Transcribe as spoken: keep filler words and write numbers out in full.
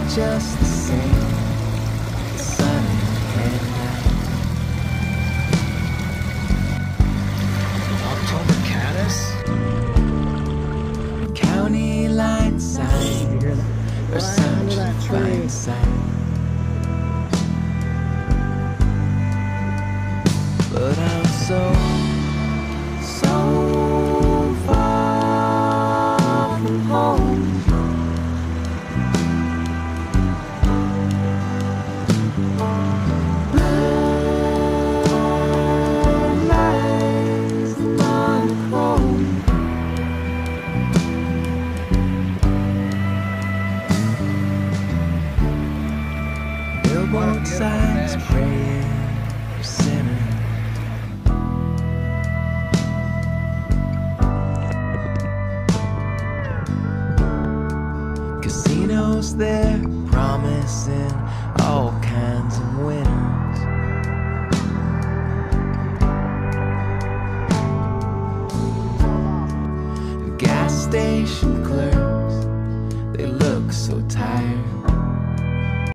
just the same. The sun and night. October Caddis? County line signs are such a fine sight. But I'm so, so far from home. Blurred lines, the monochrome. Billboard signs praying for sinners. Casinos, they're promising all kinds of winners. Gas station clerks, they look so tired.